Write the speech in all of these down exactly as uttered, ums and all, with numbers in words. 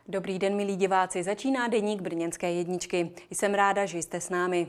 Dobrý den, milí diváci, začíná deník Brněnské jedničky. Jsem ráda, že jste s námi.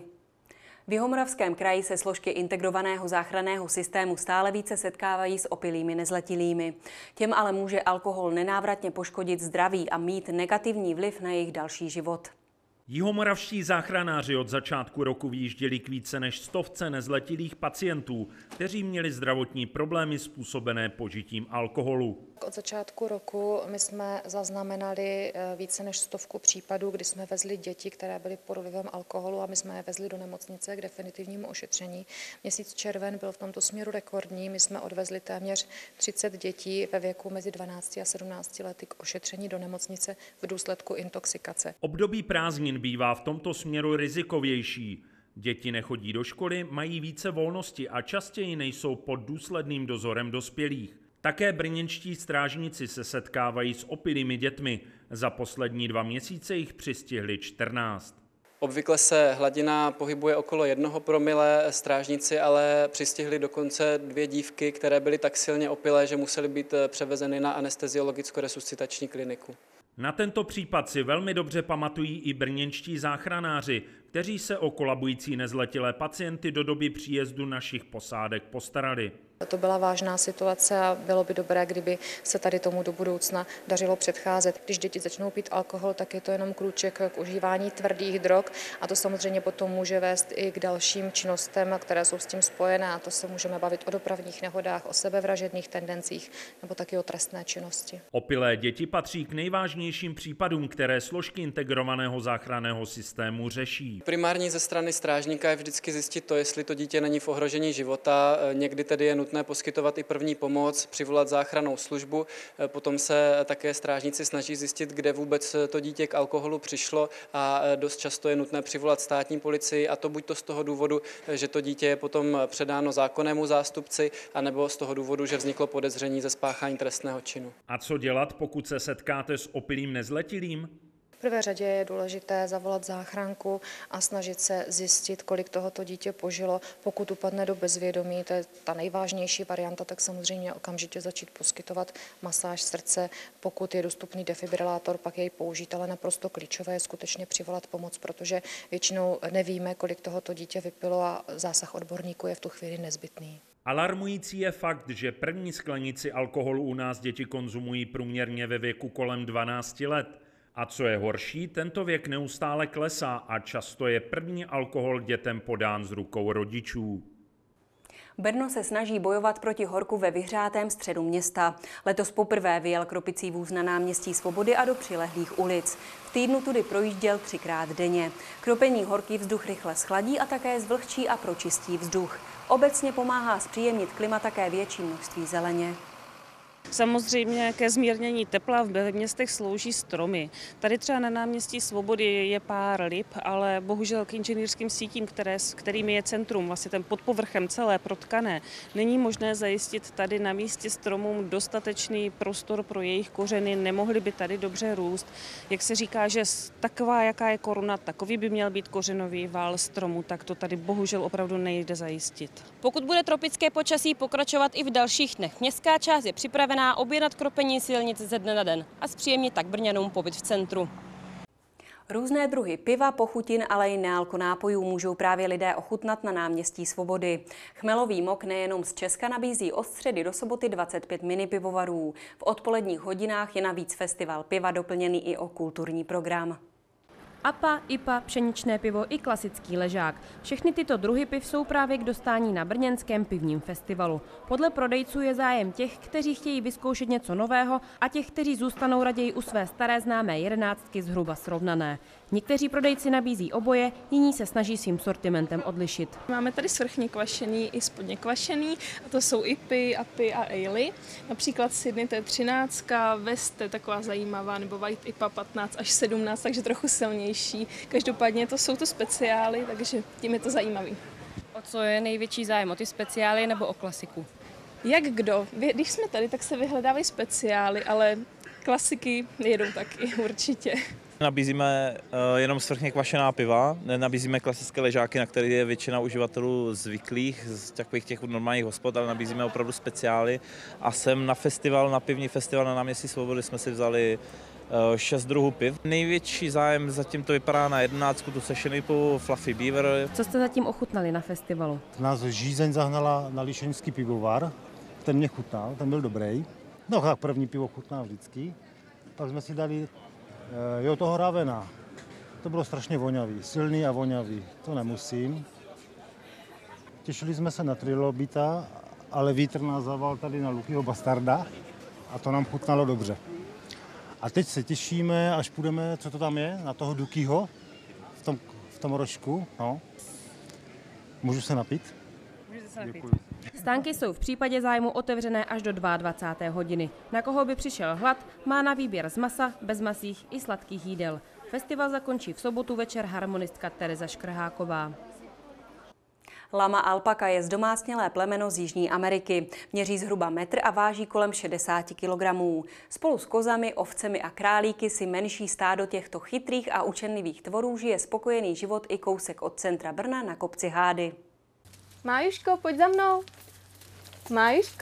V Jihomoravském kraji se složky integrovaného záchranného systému stále více setkávají s opilými nezletilými. Těm ale může alkohol nenávratně poškodit zdraví a mít negativní vliv na jejich další život. Jihomoravští záchranáři od začátku roku vyjížděli k více než stovce nezletilých pacientů, kteří měli zdravotní problémy způsobené požitím alkoholu. Od začátku roku my jsme zaznamenali více než stovku případů, kdy jsme vezli děti, které byly pod vlivem alkoholu, a my jsme je vezli do nemocnice k definitivnímu ošetření. Měsíc červen byl v tomto směru rekordní. My jsme odvezli téměř třicet dětí ve věku mezi dvanácti a sedmnácti lety k ošetření do nemocnice v důsledku intoxikace. Období prázdnin bývá v tomto směru rizikovější. Děti nechodí do školy, mají více volnosti a častěji nejsou pod důsledným dozorem dospělých. Také brněnští strážníci se setkávají s opilými dětmi. Za poslední dva měsíce jich přistihli čtrnáct. Obvykle se hladina pohybuje okolo jednoho promile, strážníci ale přistihli dokonce dvě dívky, které byly tak silně opilé, že musely být převezeny na anesteziologicko-resuscitační kliniku. Na tento případ si velmi dobře pamatují i brněnští záchranáři, kteří se o kolabující nezletilé pacienty do doby příjezdu našich posádek postarali. To byla vážná situace a bylo by dobré, kdyby se tady tomu do budoucna dařilo předcházet. Když děti začnou pít alkohol, tak je to jenom krůček k užívání tvrdých drog a to samozřejmě potom může vést i k dalším činnostem, které jsou s tím spojené, a to se můžeme bavit o dopravních nehodách, o sebevražedných tendencích nebo taky o trestné činnosti. Opilé děti patří k nejvážnějším případům, které složky integrovaného záchranného systému řeší. Primární ze strany strážníka je vždycky zjistit to, jestli to dítě není v ohrožení života. Někdy tedy je nutné poskytovat i první pomoc, přivolat záchrannou službu. Potom se také strážníci snaží zjistit, kde vůbec to dítě k alkoholu přišlo, a dost často je nutné přivolat státní policii, a to buď to z toho důvodu, že to dítě je potom předáno zákonnému zástupci, anebo z toho důvodu, že vzniklo podezření ze spáchání trestného činu. A co dělat, pokud se setkáte s opilým nezletilým? V prvé řadě je důležité zavolat záchranku a snažit se zjistit, kolik tohoto dítě požilo. Pokud upadne do bezvědomí, to je ta nejvážnější varianta, tak samozřejmě okamžitě začít poskytovat masáž srdce. Pokud je dostupný defibrilátor, pak jej použít, ale naprosto klíčové je skutečně přivolat pomoc, protože většinou nevíme, kolik tohoto dítě vypilo, a zásah odborníků je v tu chvíli nezbytný. Alarmující je fakt, že první sklenici alkoholu u nás děti konzumují průměrně ve věku kolem dvanácti let. A co je horší, tento věk neustále klesá a často je první alkohol dětem podán z rukou rodičů. Brno se snaží bojovat proti horku ve vyhřátém středu města. Letos poprvé vyjel kropicí vůz na náměstí Svobody a do přilehlých ulic. V týdnu tudy projížděl třikrát denně. Kropení horký vzduch rychle schladí a také zvlhčí a pročistí vzduch. Obecně pomáhá zpříjemnit klima také větší množství zeleně. Samozřejmě ke zmírnění tepla v městech slouží stromy. Tady třeba na náměstí Svobody je pár lip, ale bohužel k inženýrským sítím, které, kterými je centrum, vlastně ten pod povrchem celé protkané, není možné zajistit tady na místě stromům dostatečný prostor pro jejich kořeny, nemohly by tady dobře růst. Jak se říká, že taková, jaká je koruna, takový by měl být kořenový vál stromu, tak to tady bohužel opravdu nejde zajistit. Pokud bude tropické počasí pokračovat i v dalších dnech, městská část je připravená objednat kropení silnic ze dne na den a zpříjemnit tak Brňanům pobyt v centru. Různé druhy piva, pochutin, ale i nealkonápojů můžou právě lidé ochutnat na náměstí Svobody. Chmelový mok nejenom z Česka nabízí od středy do soboty dvacet pět mini pivovarů. V odpoledních hodinách je navíc festival piva doplněný i o kulturní program. A P A, I P A, pšeničné pivo i klasický ležák. Všechny tyto druhy piv jsou právě k dostání na brněnském pivním festivalu. Podle prodejců je zájem těch, kteří chtějí vyzkoušet něco nového, a těch, kteří zůstanou raději u své staré známé jedenáctky zhruba srovnané. Někteří prodejci nabízí oboje, jiní se snaží svým sortimentem odlišit. Máme tady svrchně kvašený i spodně kvašený, a to jsou I P Y, A P Y a ale. Například Sydney to je třináctka, West je taková zajímavá, nebo White I P A patnáct až sedmnáct, takže trochu silnější. Každopádně to jsou to speciály, takže tím je to zajímavý. O co je největší zájem, o ty speciály nebo o klasiku? Jak kdo? Když jsme tady, tak se vyhledávají speciály, ale klasiky jedou taky určitě. Nabízíme jenom svrchně kvašená piva, nenabízíme klasické ležáky, na které je většina uživatelů zvyklých z takových těch normálních hospod, ale nabízíme opravdu speciály. A sem na festival, na pivní festival na náměstí Svobody jsme si vzali šest druhů piv. Největší zájem zatím to vypadá na jedenáctku, tu Session po Fluffy Beaver. Co jste zatím ochutnali na festivalu? Nás Žízeň zahnala na Líšeňský pivovar, ten mě chutnal, ten byl dobrý. No tak první pivo chutná vždycky. Pak jsme si dali jo, toho Ravena. To bylo strašně vonavý, silný a vonavý, to nemusím. Těšili jsme se na Trilobita, ale vítr nás zaval tady na Lukyho Bastarda a to nám chutnalo dobře. A teď se těšíme, až půjdeme, co to tam je, na toho Dukyho v tom, v tom rožku. No. Můžu se napít? Můžete se napít. Děkuji. Stánky jsou v případě zájmu otevřené až do dvacáté druhé hodiny. Na koho by přišel hlad, má na výběr z masa, bezmasých i sladkých jídel. Festival zakončí v sobotu večer harmonistka Tereza Škrháková. Lama alpaka je zdomácnělé plemeno z Jižní Ameriky. Měří zhruba metr a váží kolem šedesát kilogramů. Spolu s kozami, ovcemi a králíky si menší stádo těchto chytrých a učenlivých tvorů žije spokojený život i kousek od centra Brna na kopci Hády. Májuško, pojď za mnou. Májuško,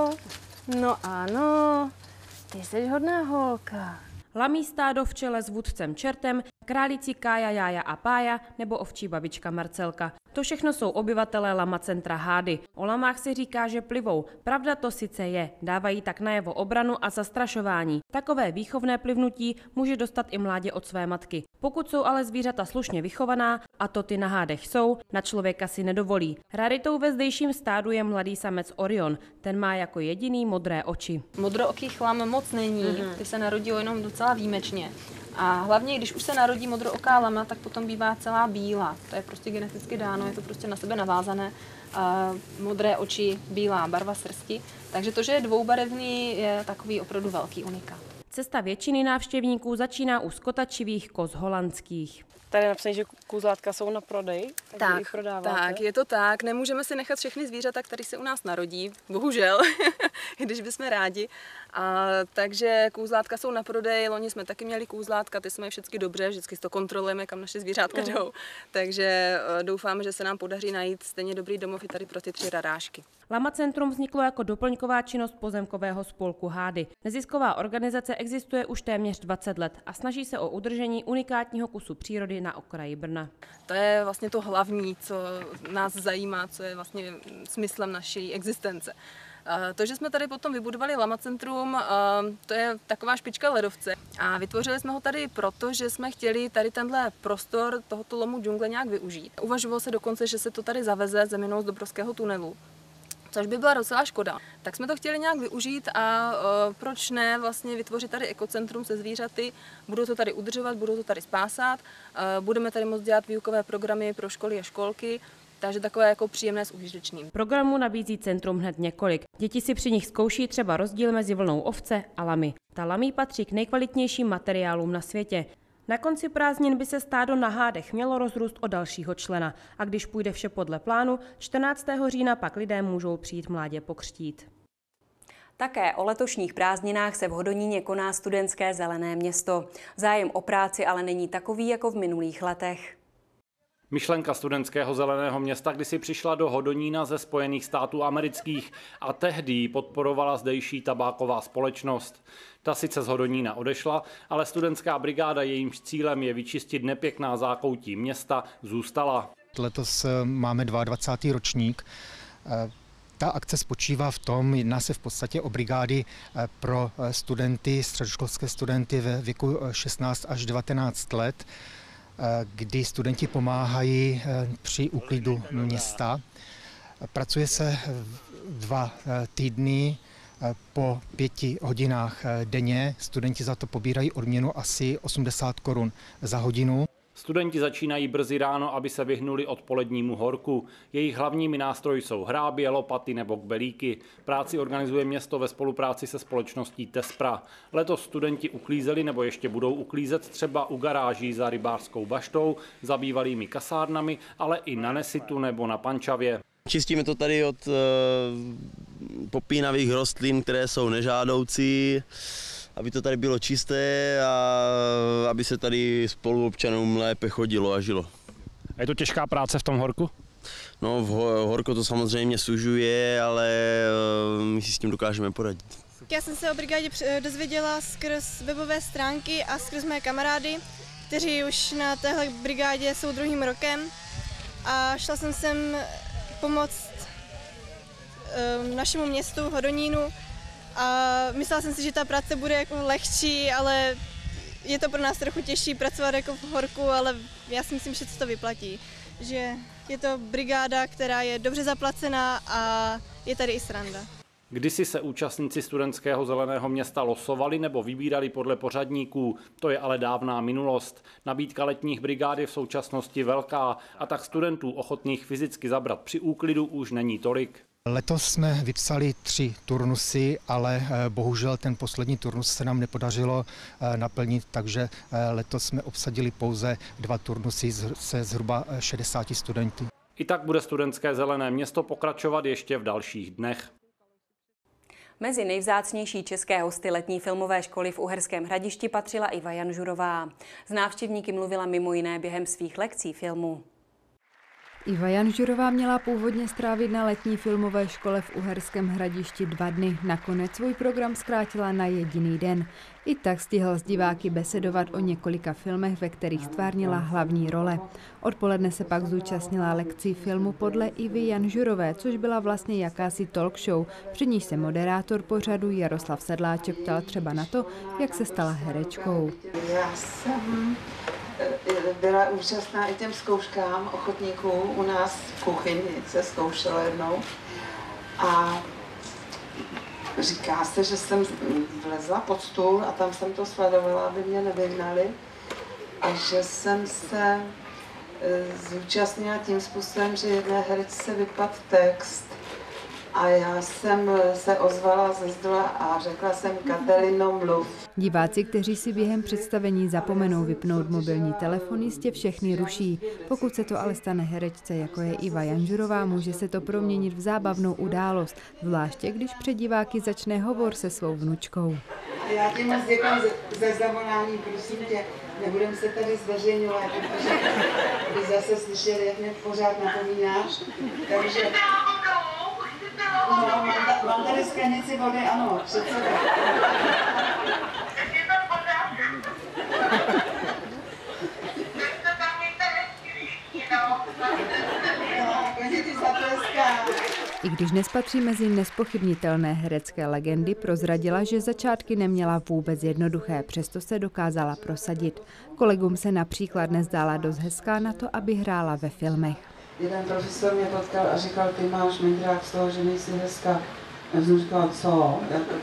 no ano, ty jsi hodná holka. Lamí stádo v čele s vůdcem Čertem, králíci Kája, Jája a Pája nebo ovčí babička Marcelka. To všechno jsou obyvatelé Lama centra Hády. O lamách se říká, že plivou. Pravda to sice je, dávají tak najevo obranu a zastrašování. Takové výchovné plivnutí může dostat i mládě od své matky. Pokud jsou ale zvířata slušně vychovaná, a to ty na Hádech jsou, na člověka si nedovolí. Raritou ve zdejším stádu je mladý samec Orion. Ten má jako jediný modré oči. Modrookých lam moc není, mm-hmm. Ty se narodí jenom docela výjimečně. A hlavně, když už se narodí modrooká lama, tak potom bývá celá bílá. To je prostě geneticky dáno, je to prostě na sebe navázané. Uh, modré oči, bílá barva srsti. Takže to, že je dvoubarevný, je takový opravdu velký unikát. Cesta většiny návštěvníků začíná u skotačivých koz holandských. Tady je napsané, že kůzlátka jsou na prodej, tak, jich prodáváte. Tak, je to tak. Nemůžeme si nechat všechny zvířata, které se u nás narodí, bohužel, když bychom rádi. A, takže kůzlátka jsou na prodej, loni jsme taky měli kůzlátka, ty jsme všechny dobře, vždycky to kontrolujeme, kam naše zvířátka mm. jdou. Takže doufáme, že se nám podaří najít stejně dobrý domov i tady pro ty tři rarášky. Lama centrum vzniklo jako doplňková činnost pozemkového spolku Hády. Nezisková organizace existuje už téměř dvacet let a snaží se o udržení unikátního kusu přírody na okraji Brna. To je vlastně to hlavní, co nás zajímá, co je vlastně smyslem naší existence. To, že jsme tady potom vybudovali Lama centrum, to je taková špička ledovce. A vytvořili jsme ho tady proto, že jsme chtěli tady tenhle prostor tohoto lomu džungle nějak využít. Uvažovalo se dokonce, že se to tady zaveze zeminou z Dobrovského tunelu, což by byla docela škoda. Tak jsme to chtěli nějak využít a uh, proč ne vlastně vytvořit tady ekocentrum se zvířaty, budou to tady udržovat, budou to tady spásat, uh, budeme tady moct dělat výukové programy pro školy a školky, takže takové jako příjemné s užitečným. Programu nabízí centrum hned několik. Děti si při nich zkouší třeba rozdíl mezi vlnou ovce a lamy. Ta lamí patří k nejkvalitnějším materiálům na světě. Na konci prázdnin by se stádo na Hádech mělo rozrůst o dalšího člena a když půjde vše podle plánu, čtrnáctého října pak lidé můžou přijít mládě pokřtít. Také o letošních prázdninách se v Hodoníně koná studentské zelené město. Zájem o práci ale není takový jako v minulých letech. Myšlenka studentského zeleného města kdysi přišla do Hodonína ze Spojených států amerických a tehdy ji podporovala zdejší tabáková společnost. Ta sice z Hodonína odešla, ale studentská brigáda, jejímž cílem je vyčistit nepěkná zákoutí města, zůstala. Letos máme dvacátý druhý ročník. Ta akce spočívá v tom, jedná se v podstatě o brigády pro studenty, středoškolské studenty ve věku šestnáct až devatenáct let, kdy studenti pomáhají při úklidu města. Pracuje se dva týdny po pěti hodinách denně. Studenti za to pobírají odměnu asi osmdesát korun za hodinu. Studenti začínají brzy ráno, aby se vyhnuli odpolednímu horku. Jejich hlavními nástroji jsou hrábě, lopaty nebo kbelíky. Práci organizuje město ve spolupráci se společností Tespra. Letos studenti uklízeli nebo ještě budou uklízet třeba u garáží za rybářskou baštou, za bývalými kasárnami, ale i na Nesitu nebo na Pančavě. Čistíme to tady od uh, popínavých rostlin, které jsou nežádoucí, aby to tady bylo čisté a aby se tady spoluobčanům lépe chodilo a žilo. A je to těžká práce v tom horku? No, v horko to samozřejmě sužuje, ale uh, my si s tím dokážeme poradit. já jsem se o brigádě dozvěděla skrz webové stránky a skrz mé kamarády, kteří už na téhle brigádě jsou druhým rokem. A šla jsem sem pomoct našemu městu Hodonínu a myslela jsem si, že ta práce bude jako lehčí, ale je to pro nás trochu těžší pracovat jako v horku, ale já si myslím, že se to vyplatí. Že je to brigáda, která je dobře zaplacená a je tady i sranda. Kdysi se účastníci studentského zeleného města losovali nebo vybírali podle pořadníků, to je ale dávná minulost. Nabídka letních brigád je v současnosti velká a tak studentů ochotných fyzicky zabrat při úklidu už není tolik. Letos jsme vypsali tři turnusy, ale bohužel ten poslední turnus se nám nepodařilo naplnit, takže letos jsme obsadili pouze dva turnusy se zhruba šedesáti studenty. I tak bude studentské zelené město pokračovat ještě v dalších dnech. Mezi nejvzácnější české hosty letní filmové školy v Uherském Hradišti patřila Iva Janžurová. S návštěvníky mluvila mimo jiné během svých lekcí filmu. Iva Janžurová měla původně strávit na letní filmové škole v Uherském Hradišti dva dny. Nakonec svůj program zkrátila na jediný den. I tak stihl s diváky besedovat o několika filmech, ve kterých stvárnila hlavní role. Odpoledne se pak zúčastnila lekcí filmu podle Ivy Janžurové, což byla vlastně jakási talk show, při níž se moderátor pořadu Jaroslav Sedláček ptal třeba na to, jak se stala herečkou. Já jsem byla účastná i těm zkouškám ochotníků u nás v kuchyni, se zkoušela jednou a říká se, že jsem vlezla pod stůl a tam jsem to sledovala, aby mě nevyhnali a že jsem se zúčastnila tím způsobem, že jedné herečce vypadl text a já jsem se ozvala ze zdola a řekla jsem Katerino, mluv. Diváci, kteří si během představení zapomenou vypnout mobilní telefon, jistě všechny ruší. Pokud se to ale stane herečce, jako je Iva Janžurová, může se to proměnit v zábavnou událost, zvláště když před diváky začne hovor se svou vnučkou. Já ti moc děkuji za zavolání, prosím tě, nebudem se tady zveřejňovat, protože by zase slyšeli, jak mě pořád napomínáš, takže... No, mám, mám tady sklenici vody, ano, před sebou. I když nespatří mezi nespochybnitelné herecké legendy, prozradila, že začátky neměla vůbec jednoduché, přesto se dokázala prosadit. Kolegům se například nezdála dost hezká na to, aby hrála ve filmech. Jeden profesor mě potkal a říkal, ty máš mindrák z toho, že nejsi hezká. Já jsem říkala, co?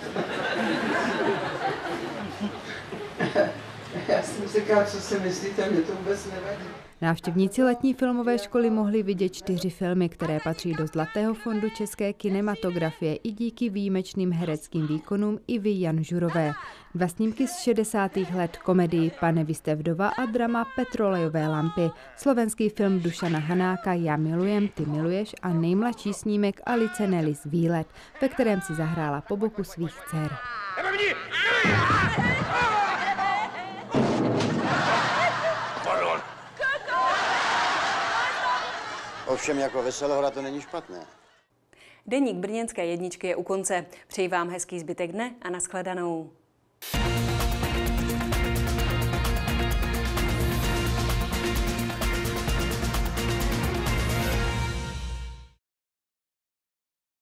Já jsem říkala, co si myslíte, mě to vůbec nevadí. Návštěvníci letní filmové školy mohli vidět čtyři filmy, které patří do Zlatého fondu české kinematografie i díky výjimečným hereckým výkonům Ivy Janžurové. Dva snímky z šedesátých let, komedii Pane, vy jste vdova a drama Petrolejové lampy, slovenský film Dušana Hanáka Já milujem, ty miluješ a nejmladší snímek Alice Nelis Výlet, ve kterém si zahrála po boku svých dcer. Ovšem jako veselohra to není špatné. Deník brněnské jedničky je u konce. Přeji vám hezký zbytek dne a nashledanou.